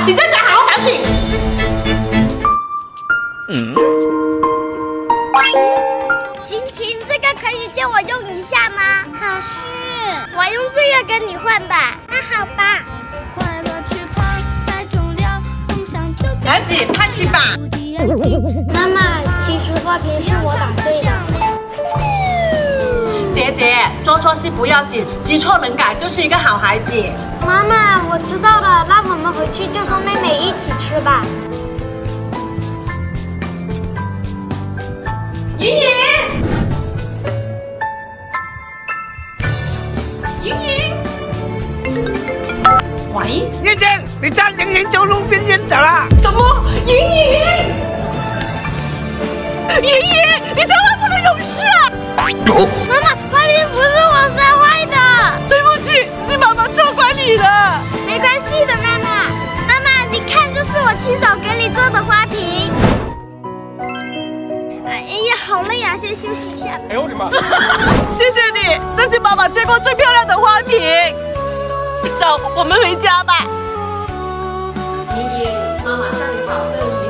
你在家好好反省。 晴晴，这个可以借我用一下吗？可是我用这个跟你换吧。那好吧。 赶紧叹气吧。 妈妈，其实花瓶是我打碎的。 姐姐，做错事不要紧，知错能改就是一个好孩子。 妈妈，我知道了，那我们回去就和妹妹一起吃吧。 莹莹，莹莹，喂， 叶姐，你家莹莹就路边晕倒了。 什么？莹莹，莹莹，你千万不能有事啊！ 妈妈，花瓶不是我摔坏的。 对不起，是妈妈错怪你了。 没关系的，妈妈。妈妈，你看，这是我亲手给你做的花瓶。哎呀，好累啊，先休息一下。 哎呦我的妈！ 谢谢你，这是妈妈见过最漂亮的花瓶。走，我们回家吧。莹莹，妈妈向你保证。